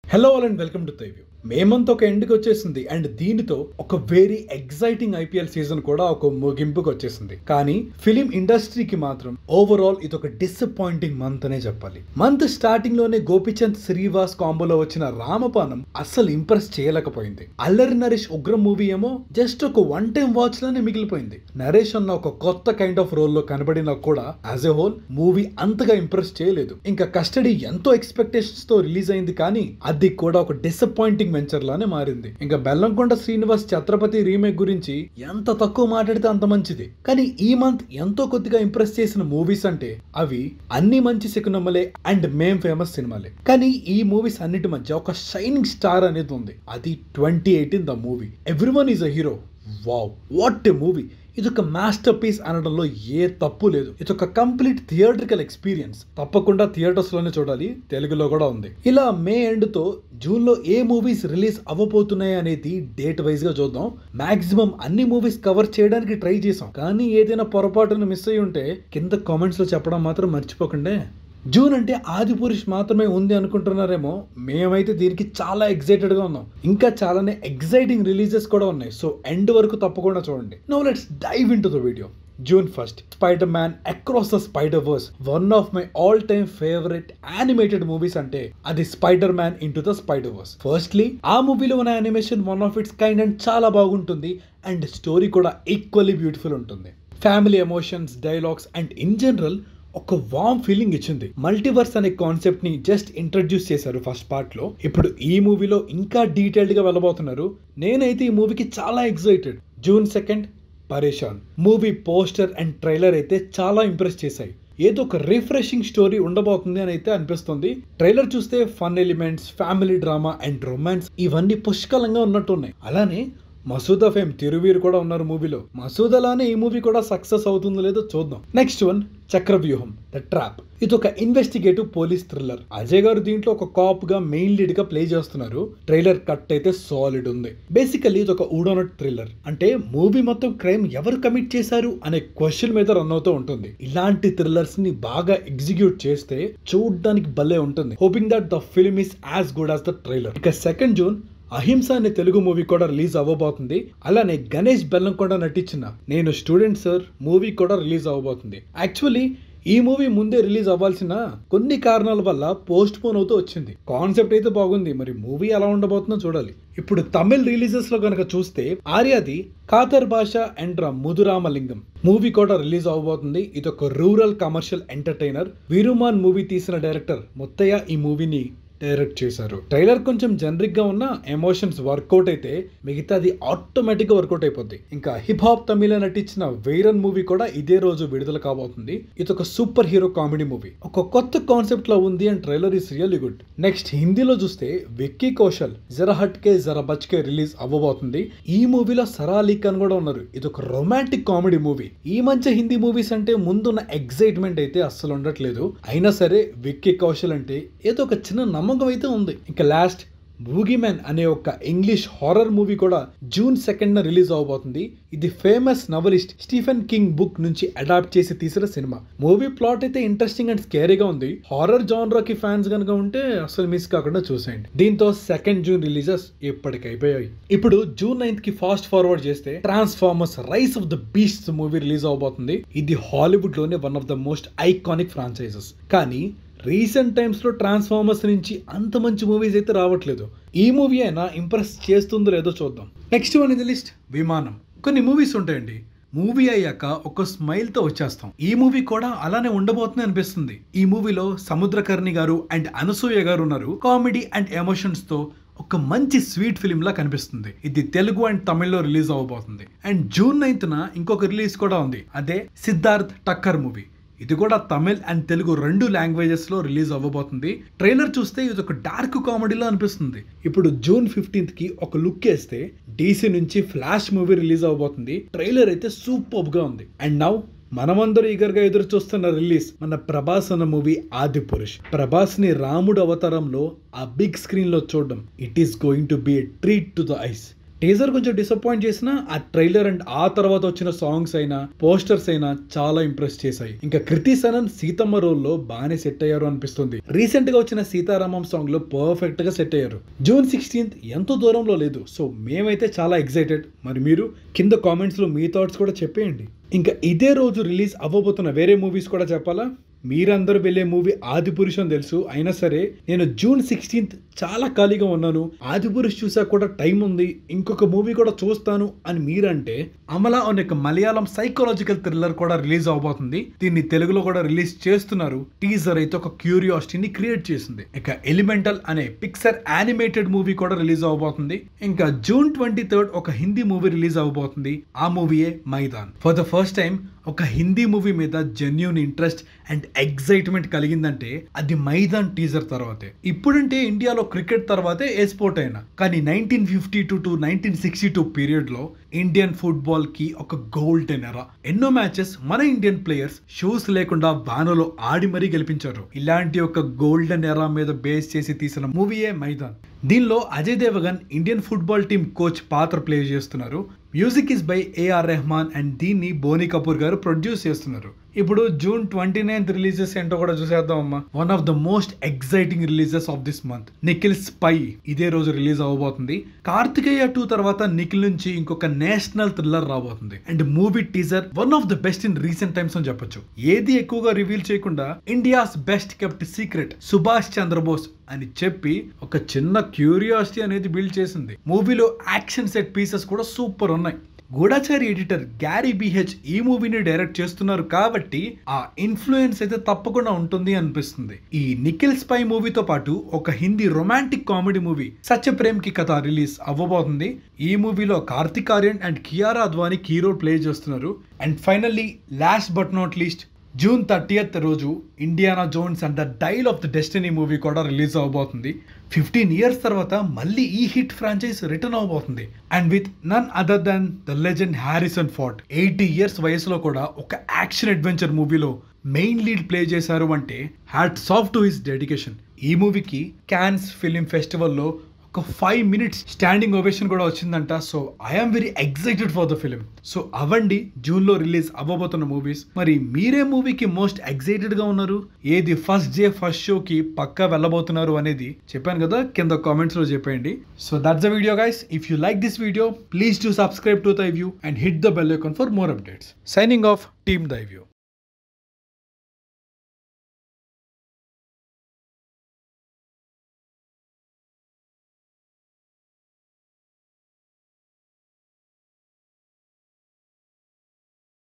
Hello all and welcome to Thyview. మేమంతా ఒక ఎండ్కి వచ్చేసింది అండ్ దీనితో ఒక వెరీ ఎగ్జైటింగ్ ఐపీఎల్ సీజన్ కూడా ఒక ముగింపుకి వచ్చేసింది. కానీ ఫిలిం ఇండస్ట్రీకి మాత్రం ఓవరాల్ ఇది ఒక డిసప్పాయింటింగ్ మంత్ అనే చెప్పాలి. మంత్ స్టార్టింగ్ లోనే గోపిచంద్ శ్రీవాస్ కాంబోలో వచ్చిన రామపానం అస్సలు ఇంప్రెస్ చేయలేకపోయింది. అల్లరి నరేష్ ఉగ్రం మూవీ ఏమో జస్ట్ ఒక వన్ టైం వాచ్ లోనే మిగిలిపోయింది. నరేష్ అన్న ఒక కొత్త కైండ్ ఆఫ్ రోల్ లో కనబడినా కూడా యాజ్ ఎ హోల్ మూవీ అంతగా ఇంప్రెస్ చేయలేదు. ఇంకా కస్టడీ ఎంతో ఎక్స్పెక్టేషన్స్ తో రిలీజ్ అయింది కానీ అది కూడా ఒక డిసప్పాయింటింగ్ వెంచర్ లానే మారింది. ఇంకా బెల్లంకొండ శ్రీనివాస్ ఛత్రపతి రీమేక్ గురించి ఎంత తక్కువ మాట్లాడితే అంత మంచిది. కానీ ఈ మంత్ ఎంతో కొద్దిగా ఇంప్రెస్ చేసిన మూవీస్ అంటే అవి అన్ని మంచి సినిమాలే అండ్ మేం ఫేమస్ సినిమాలే. కానీ ఈ మూవీస్ అన్నిటి మధ్య ఒక షైనింగ్ స్టార్ అనేది ఉంది. అది 2018 the movie everyone is a hero. Wow, what a movie! ఇది ఒక మాస్టర్ పీస్ అనడంలో ఏ తప్పు లేదు. ఇది ఒక కంప్లీట్ థియేట్రికల్ ఎక్స్పీరియన్స్. తప్పకుండా థియేటర్స్ లోనే చూడాలి. తెలుగులో కూడా ఉంది. ఇలా మే ఎండ్ తో జూన్ లో ఏ మూవీస్ రిలీజ్ అవ్వబోతున్నాయి అనేది డేట్ వైజ్ గా చూద్దాం. మాక్సిమం అన్ని మూవీస్ కవర్ చేయడానికి ట్రై చేసాం. కానీ ఏదైనా పొరపాటును మిస్ అయ్యి ఉంటే కింద కామెంట్స్ లో చెప్పడం మాత్రం మర్చిపోకండి. జూన్ అంటే ఆదిపురుష్ మాత్రమే ఉంది అనుకుంటున్నారేమో, మేమైతే దీనికి చాలా ఎక్సైటెడ్ గా ఉన్నాం. ఇంకా చాలానే ఎక్సైటింగ్ రిలీజెస్ కూడా ఉన్నాయి. సో ఎండ్ వరకు తప్పకుండా చూడండి. Now let's dive into the video. June 1st, Spider-Man Across the Spider-Verse, one of my all-time favorite animated movies అంటే అది Spider-Man Into the Spider-Verse. Firstly, ఆ మూవీలో ఉన్న animation one of its kind and చాలా బాగుంటుంది అండ్ స్టోరీ కూడా equally beautiful ఉంటుంది. Family emotions, dialogues and in general ఒక వామ్ ఫీలింగ్ ఇచ్చింది. మల్టీవర్స్ అనే కాన్సెప్ట్ ని జస్ట్ ఇంట్రడ్యూస్ చేశారు ఫస్ట్ పార్ట్ లో. ఇప్పుడు ఈ మూవీలో ఇంకా డీటెయిల్డ్ గా వెళ్ళబోతున్నారు. నేనైతే ఈ మూవీకి చాలా ఎక్సైటెడ్. June 2nd, పరేషాన్ మూవీ పోస్టర్ అండ్ ట్రైలర్ అయితే చాలా ఇంప్రెస్ చేశాయి. ఏదో ఒక రిఫ్రెషింగ్ స్టోరీ ఉండబోతుంది అని అయితే అనిపిస్తుంది. ట్రైలర్ చూస్తే fun elements, family drama and romance ఇవన్నీ పుష్కలంగా ఉన్నట్టు ఉన్నాయి. అలానే మసూదా ఫేమ్ తిరువీరు కూడా ఉన్నారు మూవీలో. మసూదలానే ఈ మూవీ కూడా సక్సెస్ అవుతుందో లేదో చూద్దాం. Next one, Chakravyuham the trap. ఇది ఒక ఇన్వెస్టిగేటివ్ పోలీస్ థ్రిల్లర్. అజయ్ గారు దీంట్లో ఒక కాప్ గా మెయిన్ లీడ్ గా ప్లే చేస్తున్నారు. ట్రైలర్ కట్ అయితే సాలిడ్ ఉంది. బేసికల్లీ ఇది ఒక ఊడోనట్ థ్రిల్లర్. అంటే మూవీ మొత్తం క్రైమ్ ఎవరు కమిట్ చేశారు అనే క్వశ్చన్ మీద రన్ అవుతూ ఉంటుంది. ఇలాంటి థ్రిల్లర్స్ ని బాగా ఎగ్జిక్యూట్ చేస్తే చూడడానికి భలే ఉంటుంది. Hoping that the film is as good as the trailer. ఇక 2nd June అహింస అనే తెలుగు మూవీ కూడా రిలీజ్ అవ్వబోతుంది. అలానే గణేష్ బెల్లంకొండ నటించిన నేను స్టూడెంట్ సార్ మూవీ కూడా రిలీజ్ అవ్వబోతుంది. యాక్చువల్లీ ఈ మూవీ ముందే రిలీజ్ అవ్వాల్సిన కొన్ని కారణాల వల్ల పోస్ట్ పోన్ అవుతూ వచ్చింది. కాన్సెప్ట్ అయితే బాగుంది, మరి మూవీ ఎలా ఉండబోతుందో చూడాలి. ఇప్పుడు తమిళ్ రిలీజెస్ లో కనుక చూస్తే ఆర్యాది కాతర్ భాష అండ్ ముదురామలింగం మూవీ కూడా రిలీజ్ అవ్వబోతుంది. ఇది ఒక rural commercial entertainer. Viruman movie తీసిన డైరెక్టర్ ముత్తయ్య ఈ మూవీని డైరెక్ట్ చేశారు. ట్రైలర్ కొంచెం జనరిక్ గా ఉన్న ఎమోషన్స్ వర్కౌట్ అయితే మిగతాది ఆటోమేటిక్ గా వర్కౌట్ అయిపోద్ది. ఇంకా హిప్ హాప్ తమిళ నటించిన వీరన్ మూవీ కూడా ఇదే రోజు విడుదల కాబోతుంది. ఇది ఒక సూపర్ హీరో కామెడీ మూవీ. ఒక కొత్త కాన్సెప్ట్ లో ఉంది and trailer is really good. Next హిందీలో చూస్తే విక్కీ కౌశల్ జరా హట్కే జరా బచ్కే రిలీజ్ అవ్వబోతుంది. ఈ మూవీలో సరా అలీ ఖాన్ కూడా ఉన్నారు. ఇది ఒక రొమాంటిక్ కామెడీ మూవీ. ఈ మధ్య హిందీ మూవీస్ అంటే ముందున్న ఎక్సైట్మెంట్ అయితే అస్సలు ఉండట్లేదు. అయినా సరే విక్కీ కౌశల్ అంటే ఏదో ఒక చిన్న నమ్మకం అయితే ఉంది. ఇంకా లాస్ట్ బూగీమ్యాన్ అనే ఒక ఇంగ్లీష్ హారర్ మూవీ కూడా June 2nd రిలీజ్ అవబోతుంది. ఇది famous novelist Stephen King book నుంచి అడాప్ట్ చేసి తీసిన సినిమా. మూవీ ప్లాట్ అయితే ఇంట్రెస్టింగ్ అండ్ స్కేరీగా ఉంది. హారర్ జానరా కి ఫ్యాన్స్ కనుక ఉంటే అసలు మిస్ కాకుండా చూసేయండి. దీంతో 2nd June రిలీజెస్ ఇప్పటికైపోయాయి. ఇప్పుడు June 9th కి ఫాస్ట్ ఫార్వర్డ్ చేస్తే Transformers rise of the beasts movie release అవబోతుంది. ఇది హాలీవుడ్ లోనే one of the most iconic franchises. కానీ రీసెంట్ టైమ్స్ లో ట్రాన్స్ఫార్మర్స్ నుంచి అంత మంచి మూవీస్ అయితే రావట్లేదు. ఈ మూవీ అయినా ఇంప్రెస్ చేస్తుందో లేదో చూద్దాం. నెక్స్ట్ వన్ ఇది లిస్ట్, విమానం. కొన్ని మూవీస్ ఉంటాయండి, మూవీ అయ్యాక ఒక స్మైల్ తో వచ్చేస్తాం. ఈ మూవీ కూడా అలానే ఉండబోతుంది అనిపిస్తుంది. ఈ మూవీలో సముద్రకర్ణి గారు అండ్ అనసూయ గారు ఉన్నారు. కామెడీ అండ్ ఎమోషన్స్ తో ఒక మంచి స్వీట్ ఫిలిం లా కనిపిస్తుంది. ఇది తెలుగు అండ్ తమిళ్లో రిలీజ్ అవ్వబోతుంది. అండ్ June 9th ఇంకొక రిలీజ్ కూడా ఉంది. అదే సిద్ధార్థ్ టక్కర్ మూవీ. ఇది కూడా తమిళ్ అండ్ తెలుగు రెండు లాంగ్వేజెస్ లో రిలీజ్ అవ్వబోతుంది. ట్రైలర్ చూస్తే ఇది ఒక డార్క్ కామెడీలో అనిపిస్తుంది. ఇప్పుడు June 15th కి ఒక లుక్ వేస్తే DC నుంచి ఫ్లాష్ మూవీ రిలీజ్ అవ్వబోతుంది. ట్రైలర్ అయితే సూపర్ గా ఉంది. అండ్ నౌ మనమందరూ ఈగర్ గా ఎదురు చూస్తున్న రిలీజ్ మన ప్రభాస్ అన్న మూవీ ఆదిపురుష్. ప్రభాస్ ని రాముడు అవతారంలో ఆ బిగ్ స్క్రీన్ లో చూడడం it is going to be a treat to the eyes. Teaser కొంచెం డిసప్పాయింట్ చేసినా ఆ ట్రైలర్ అండ్ ఆ తర్వాత వచ్చిన సాంగ్స్ అయినా పోస్టర్స్ అయినా చాలా ఇంప్రెస్ చేశాయి. ఇంకా కృతి సనన్ సీతమ్మ రోల్ లో బాగానే సెట్ అయ్యారు అనిపిస్తుంది. రీసెంట్ గా వచ్చిన సీతారామం సాంగ్ లో పర్ఫెక్ట్ గా సెట్ అయ్యారు. జూన్ 16th ఎంతో దూరంలో లేదు. సో మేమైతే చాలా ఎక్సైటెడ్. మరి మీరు కింద కామెంట్స్ లో మీ థాట్స్ కూడా చెప్పేయండి. ఇంకా ఇదే రోజు రిలీజ్ అవ్వబోతున్న వేరే మూవీస్ కూడా చెప్పాలా? మీరందరూ వెళ్ళే మూవీ ఆదిపురుష్ అని తెలుసు. అయినా సరే నేను జూన్ 16th చాలా ఖాళీగా ఉన్నాను, ఆదిపురుష్ చూసా కూడా టైం ఉంది, ఇంకొక మూవీ కూడా చూస్తాను అని మీరంటే అమలా అనే ఒక మలయాళం సైకలాజికల్ థ్రిల్లర్ కూడా రిలీజ్ అవబోతుంది. దీన్ని తెలుగులో కూడా రిలీజ్ చేస్తున్నారు. టీజర్ అయితే ఒక క్యూరియాసిటీని క్రియేట్ చేసింది. ఇక ఎలిమెంటల్ అనే పిక్సర్ యానిమేటెడ్ మూవీ కూడా రిలీజ్ అవబోతుంది. ఇంకా జూన్ 23rd ఒక హిందీ మూవీ రిలీజ్ అవబోతుంది. ఆ మూవీయే Maidaan. For the first time ఒక హిందీ మూవీ మీద జెన్యూన్ ఇంట్రెస్ట్ అండ్ ఎక్సైట్మెంట్ కలిగిందంటే అది మైదాన్ టీజర్ తర్వాతే. ఇప్పుడంటే ఇండియాలో క్రికెట్ తర్వాతే ఏ స్పోర్ట్ అయినా, కానీ 1952 to 1962 పీరియడ్ లో ఇండియన్ ఫుట్బాల్ కి ఒక గోల్డెన్ ఎరా. ఎన్నో మ్యాచెస్ మన ఇండియన్ ప్లేయర్స్ షూస్ లేకుండా వానలో ఆడి మరీ గెలిపించారు. ఇలాంటి ఒక గోల్డెన్ ఎరా మీద బేస్ చేసి తీసిన మూవీయే మైదాన్. దీనిలో Ajay Devgan Indian football team coach పాత్ర ప్లే చేస్తున్నారు. Music is by AR Rahman and దీన్ని బోనీ కపూర్ గారు ప్రొడ్యూస్ చేస్తున్నారు. ఇప్పుడు జూన్ 29th రిలీజెస్ ఏంటో కూడా చూసేద్దాం అమ్మా. One of the most exciting releases of this month Nikhil spy ఇదే రోజు రిలీజ్ అవబోతుంది. కార్తికేయ 2 తర్వాత నిఖిల్ నుంచి ఇంకొక నేషనల్ థ్రిల్లర్ రాబోతుంది. And movie teaser one of the best in recent times అని చెప్పొచ్చు. ఏది ఎక్కువగా రివీల్ చేయకుండా India's best kept secret Subhash Chandrabose అని చెప్పి ఒక చిన్న క్యూరియాసిటీ అనేది బిల్డ్ చేసింది. మూవీలో యాక్షన్ సెట్ పీసెస్ కూడా సూపర్ ఉన్నాయి. గూఢచారి ఎడిటర్ గ్యారీ బిహెచ్ ఈ మూవీని డైరెక్ట్ చేస్తున్నారు కాబట్టి ఆ ఇన్ఫ్లుయెన్స్ అయితే తప్పకుండా ఉంటుంది అనిపిస్తుంది. ఈ నిఖిల్ స్పై మూవీతో పాటు ఒక Hindi romantic comedy movie Satya Prem ki Katha release అవ్వబోతుంది. ఈ మూవీలో Kartik Aaryan and Kiara Advani key role play చేస్తున్నారు. And finally last but not least June 30th రోజు Indiana Jones and the dial of the destiny movie కూడా రిలీజ్ అవబోతుంది. 15 years తర్వాత మళ్ళీ ఈ హిట్ ఫ్రాంచైజ్ రిటర్న్ అవబోతుంది. And with none other than the legend Harrison Ford 80 years వయసులో కూడా ఒక యాక్షన్ అడ్వెంచర్ మూవీలో మెయిన్ లీడ్ ప్లే చేశారు అంటే hats off to his dedication. ఈ మూవీకి కాన్స్ ఫిలిం ఫెస్టివల్లో ఒక 5 minutes స్టాండింగ్ ఓవేషన్ కూడా వచ్చిందంట. So I'm very excited for the film. So అవండి జూన్ లో రిలీజ్ అవ్వబోతున్న మూవీస్. మరి మీరే మూవీకి మోస్ట్ ఎక్సైటెడ్ గా ఉన్నారు? ఏది ఫస్ట్ డే ఫస్ట్ షో కి పక్కా వెళ్ళబోతున్నారు అనేది చెప్పాను కదా, కింద కామెంట్స్ లో చెప్పండి. So that's the video guys. If you like this video please do subscribe to Thyview and hit the bell icon for more updates. Signing off, Team Thyview.